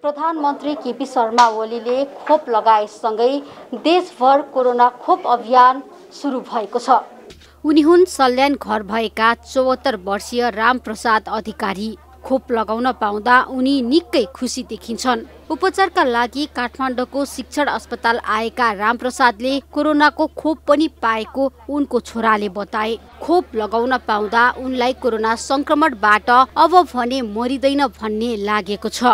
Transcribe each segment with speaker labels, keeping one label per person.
Speaker 1: प्रधानमन्त्री केपी शर्मा ओलीले खोप लगाएसँगै देशभर कोरोना खोप अभियान सुरु भएको छ। उनी हुन् सल्यान घर भएका 74 वर्षीय रामप्रसाद अधिकारी। खोप लगाउन पाउँदा उनी निकै खुसी देखिन्छन्। उपचारका लागि काठमाडौँको शिक्षण अस्पताल आएका रामप्रसादले कोरोनाको खोप पनि पाएको उनको छोराले बताए। खोप लगाउन पाउँदा उनलाई कोरोना संक्रमणबाट अब भने मरिदैन भन्ने लागेको छ।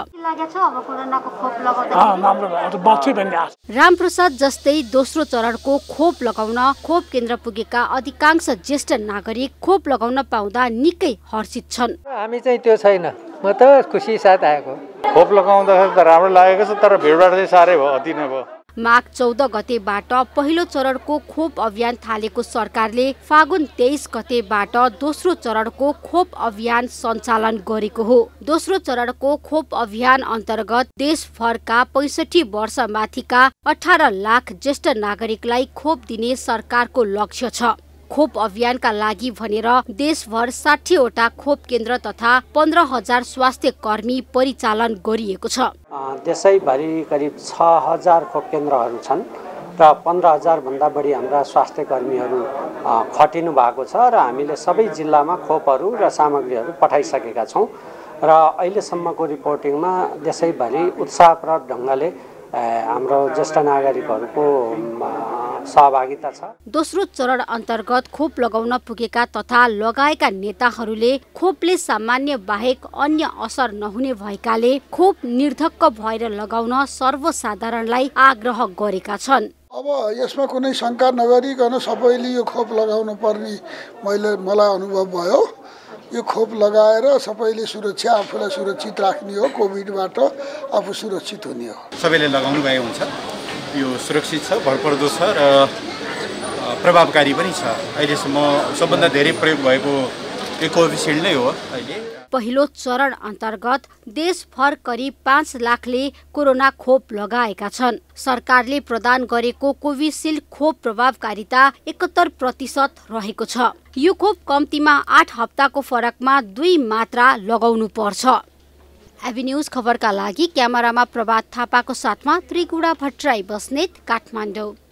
Speaker 1: रामप्रसाद जस्तै दोस्रो चरणको खोप लगाउन खोप केन्द्र पुगेका अधिकांश ज्येष्ठ नागरिक खोप लगाउन पाउँदा निकै हर्षित छन्।
Speaker 2: हामी चाहिँ त्यो छैन, म त खुसी साथ आएको।
Speaker 3: खोप लगाउँदाखेरि त राम्रो लागेको छ, तर भिडभाड चाहिँ साह्रै भयो, अति नै भयो।
Speaker 1: माघ 14 गतेबाट पहिलो चरणको खोप अभियान थालेको सरकारले फागुन 23 गतेबाट दोस्रो चरणको खोप अभियान सञ्चालन गरेको हो। दोस्रो चरणको खोप अभियान अन्तर्गत देशभरका 65 वर्ष माथिका 18 लाख ज्येष्ठ नागरिकलाई खोप दिने सरकारको लक्ष्य छ। खोप अभियानका लागि भनेर देशभर 60 वटा खोप केन्द्र तथा 15,000 स्वास्थ्य कर्मी परिचालन गरिएको छ।
Speaker 4: देशैभरि करिब 6,000 खोप केन्द्रहरू छन् र 15,000 भन्दा बढी हाम्रा स्वास्थ्य कर्मीहरू खटिनु भएको छ र हामीले सबै जिल्लामा खोपहरू र सामग्रीहरू पठाइसकेका छौँ र अहिलेसम्मको रिपोर्टिङमा देशैभरि उत्साहप्रद ढङ्गले हाम्रो ज्येष्ठ नागरिकहरूको सहभागिता छ।
Speaker 1: दोस्रो चरण अन्तर्गत खोप लगाउन पुगेका तथा लगाएका नेताहरूले खोपले सामान्य बाहेक अन्य असर नहुने भएकाले खोप निर्धक्क भएर लगाउन सर्वसाधारणलाई आग्रह गरेका छन्।
Speaker 5: अब यसमा कुनै शङ्का नगरिकन सबैले यो खोप लगाउनु पर्ने मलाई अनुभव भयो। यो खोप लगाएर सबैले सुरक्षा, आफूलाई सुरक्षित राख्ने हो, कोभिडबाट आफू सुरक्षित हुने हो।
Speaker 3: सबैले लगाउनु भए हुन्छ। यो सुरक्षित छ, भरपर्दो छ र प्रभावकारी पनि छ। अहिलेसम्म सबभन्दा धेरै प्रयोग भएको यो कोभिसिल्ड नै हो। अहिले
Speaker 1: पहिलो चरण अन्तर्गत देशभर करिब 5 लाखले कोरोना खोप लगाएका छन्। सरकारले प्रदान गरेको कोभिसिल्ड खोप प्रभावकारिता 71% रहेको छ। यो खोप कम्तीमा 8 हप्ताको फरकमा 2 मात्रा लगाउनु पर्छ। एबी न्यूज खबरका लागि क्यामेरामा प्रभात थापाको साथमा त्रिगुडा भट्टराई बस्नेत, काठमाडौँ।